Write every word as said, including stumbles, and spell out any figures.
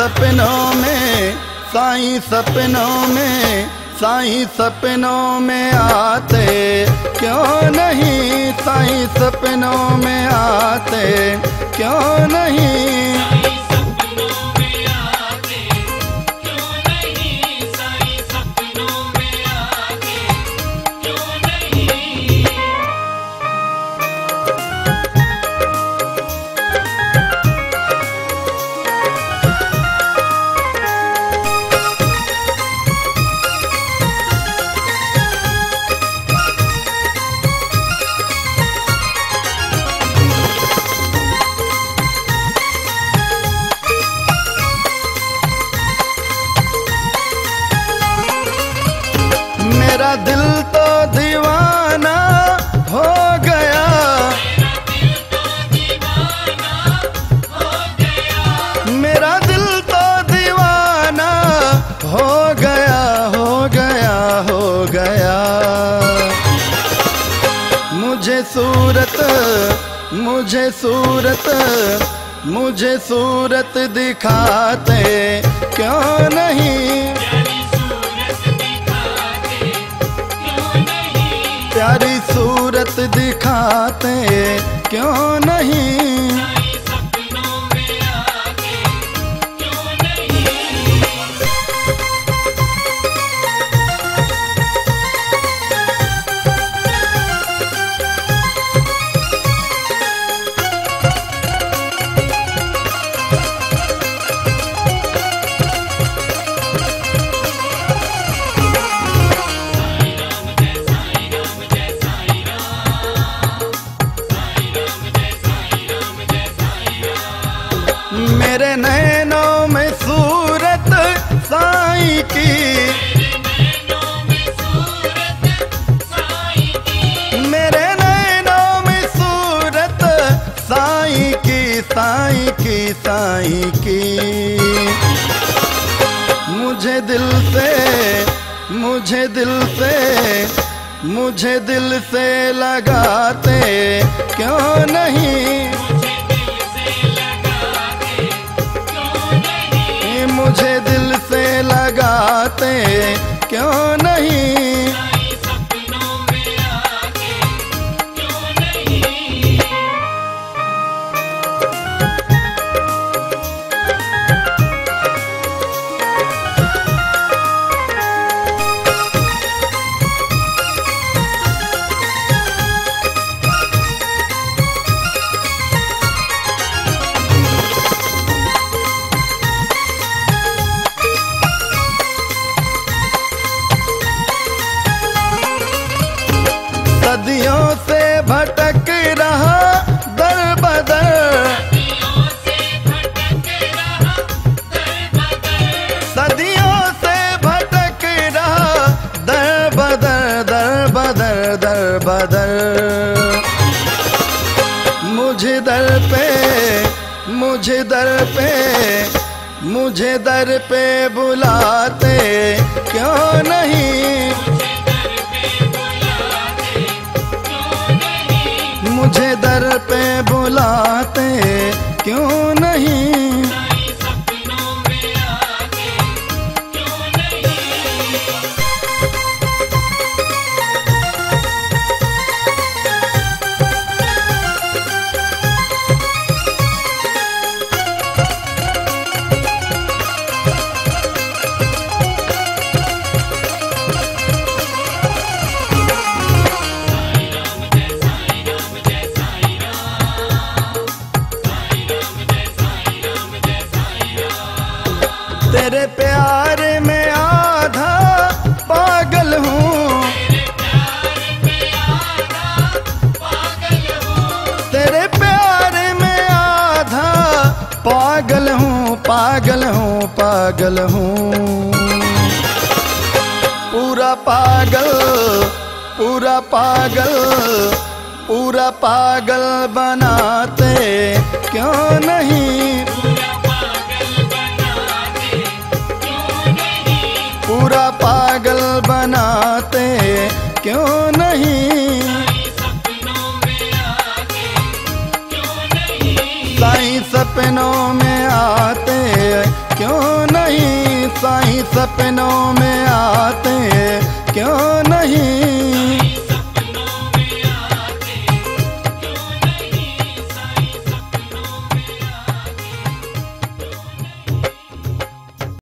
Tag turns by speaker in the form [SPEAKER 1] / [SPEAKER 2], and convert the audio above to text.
[SPEAKER 1] सपनों में, साईं सपनों में, साईं सपनों में आते क्यों नहीं, साईं सपनों में आते क्यों नहीं। मेरा दिल तो दीवाना हो गया, मेरा दिल तो दीवाना हो गया, हो गया, हो गया। मुझे सूरत, मुझे सूरत, मुझे सूरत दिखाते क्यों नहीं, प्यारी सूरत दिखाते क्यों नहीं। मेरे नैनों में सूरत साईं की, मेरे नैनों में सूरत साईं की, साईं की, साईं की। मुझे दिल से, मुझे दिल से, मुझे दिल से लगाते क्यों नहीं, मुझे दिल से लगाते क्यों नहीं। सदियों से भटक रहा दर बदर, सदियों से भटक रहा दर बदर, दर बदर, दर बदर। मुझे दर पे, मुझे दर पे, मुझे दर पे बुलाते क्यों नहीं, मुझे दर पे बुलाते क्यों नहीं। तेरे प्यार में आधा पागल हूँ, तेरे प्यार में आधा पागल हूँ, पागल हूँ, पागल हूँ। पूरा पागल, पूरा पागल, पूरा पागल बनाते क्यों नहीं, पूरा पागल बनाते क्यों नहीं। साईं सपनों में आते क्यों नहीं साईं सपनों में आते, क्यों नहीं